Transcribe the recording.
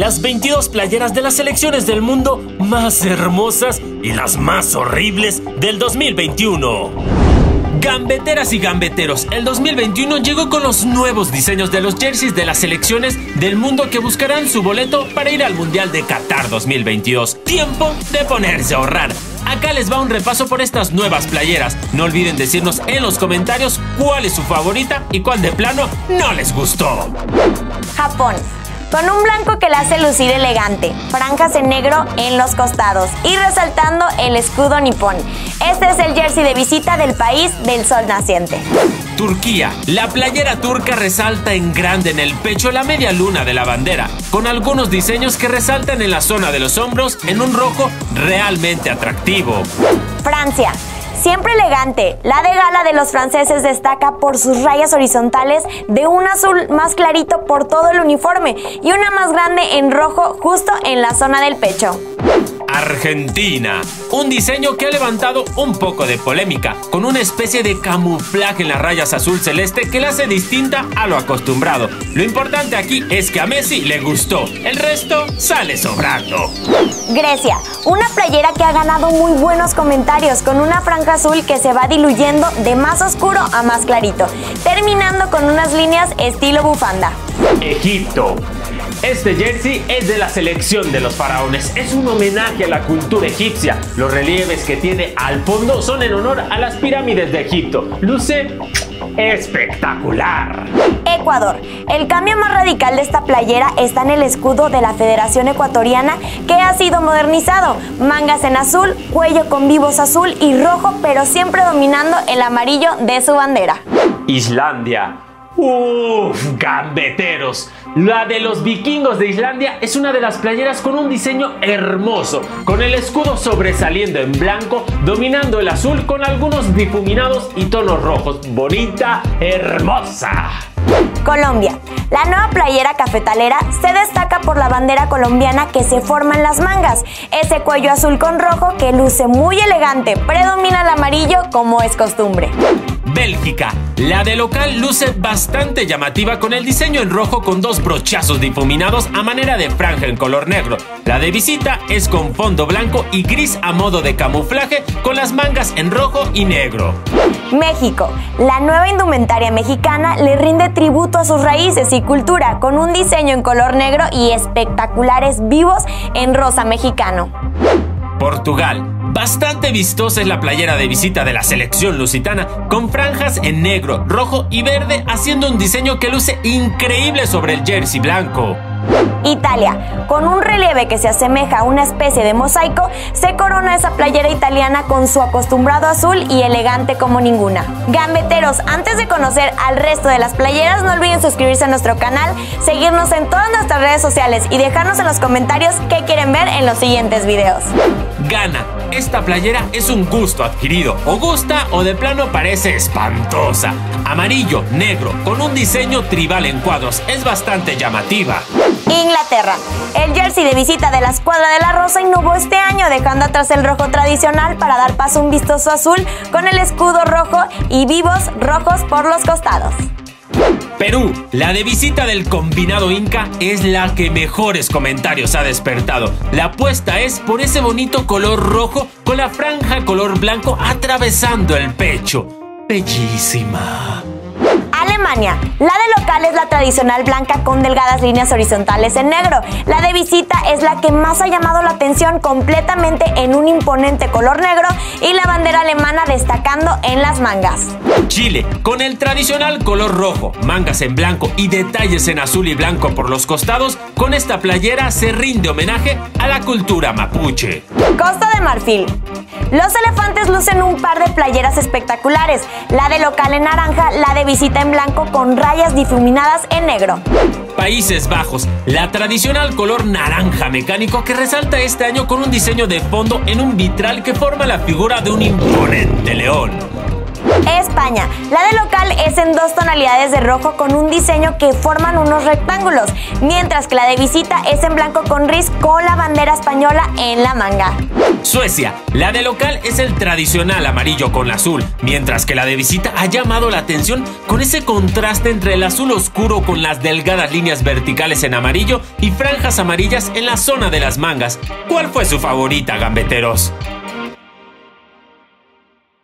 las 22 playeras de las selecciones del mundo más hermosas y las más horribles del 2021. Gambeteras y gambeteros, el 2021 llegó con los nuevos diseños de los jerseys de las selecciones del mundo que buscarán su boleto para ir al Mundial de Qatar 2022. Tiempo de ponerse a ahorrar. Acá les va un repaso por estas nuevas playeras. No olviden decirnos en los comentarios cuál es su favorita y cuál de plano no les gustó. Japón. Con un blanco que la hace lucir elegante, franjas en negro en los costados y resaltando el escudo nipón. Este es el jersey de visita del país del sol naciente. Turquía. La playera turca resalta en grande en el pecho la media luna de la bandera, con algunos diseños que resaltan en la zona de los hombros en un rojo realmente atractivo. Francia. Siempre elegante, la de gala de los franceses destaca por sus rayas horizontales de un azul más clarito por todo el uniforme y una más grande en rojo justo en la zona del pecho. Argentina. Un diseño que ha levantado un poco de polémica, con una especie de camuflaje en las rayas azul celeste que la hace distinta a lo acostumbrado. Lo importante aquí es que a Messi le gustó, el resto sale sobrando. Grecia. Una playera que ha ganado muy buenos comentarios con una franja azul que se va diluyendo de más oscuro a más clarito, terminando con unas líneas estilo bufanda. Egipto. Este jersey es de la selección de los faraones. Es un homenaje a la cultura egipcia. Los relieves que tiene al fondo son en honor a las pirámides de Egipto. Luce espectacular. Ecuador. El cambio más radical de esta playera está en el escudo de la Federación Ecuatoriana, que ha sido modernizado. Mangas en azul, cuello con vivos azul y rojo, pero siempre dominando el amarillo de su bandera. Islandia. ¡Uf! ¡Gambeteros! La de los vikingos de Islandia es una de las playeras con un diseño hermoso, con el escudo sobresaliendo en blanco, dominando el azul con algunos difuminados y tonos rojos. ¡Bonita! ¡Hermosa! Colombia. La nueva playera cafetalera se destaca por la bandera colombiana que se forma en las mangas. Ese cuello azul con rojo que luce muy elegante, predomina el amarillo como es costumbre. Bélgica. La de local luce bastante llamativa con el diseño en rojo con dos brochazos difuminados a manera de franja en color negro. La de visita es con fondo blanco y gris a modo de camuflaje con las mangas en rojo y negro. México. La nueva indumentaria mexicana le rinde tributo a sus raíces y cultura con un diseño en color negro y espectaculares vivos en rosa mexicano. Portugal. Bastante vistosa es la playera de visita de la selección lusitana, con franjas en negro, rojo y verde, haciendo un diseño que luce increíble sobre el jersey blanco. Italia. Con un relieve que se asemeja a una especie de mosaico, se corona esa playera italiana con su acostumbrado azul y elegante como ninguna. Gambeteros, antes de conocer al resto de las playeras, no olviden suscribirse a nuestro canal, seguirnos en todas nuestras redes sociales y dejarnos en los comentarios qué quieren ver en los siguientes videos. Ghana. Esta playera es un gusto adquirido. O gusta o de plano parece espantosa. Amarillo, negro, con un diseño tribal en cuadros. Es bastante llamativa. Inglaterra. El jersey de visita de la escuadra de la Rosa innovó este año, dejando atrás el rojo tradicional para dar paso a un vistoso azul con el escudo rojo y vivos rojos por los costados. Perú. La de visita del combinado Inca es la que mejores comentarios ha despertado. La apuesta es por ese bonito color rojo con la franja color blanco atravesando el pecho. Bellísima. Alemania. La de local es la tradicional blanca con delgadas líneas horizontales en negro. La de visita es la que más ha llamado la atención, completamente en un imponente color negro y la bandera alemana destacando en las mangas. Chile. Con el tradicional color rojo, mangas en blanco y detalles en azul y blanco por los costados, con esta playera se rinde homenaje a la cultura mapuche. Costa de Marfil. Los elefantes lucen un par de playeras espectaculares, la de local en naranja, la de visita en blanco con rayas difuminadas en negro. Países Bajos. La tradicional color naranja mecánico que resalta este año con un diseño de fondo en un vitral que forma la figura de un imponente león. España. La de local es en 2 tonalidades de rojo con un diseño que forman unos rectángulos, mientras que la de visita es en blanco con gris con la bandera española en la manga. Suecia. La de local es el tradicional amarillo con azul, mientras que la de visita ha llamado la atención con ese contraste entre el azul oscuro con las delgadas líneas verticales en amarillo y franjas amarillas en la zona de las mangas. ¿Cuál fue su favorita, gambeteros?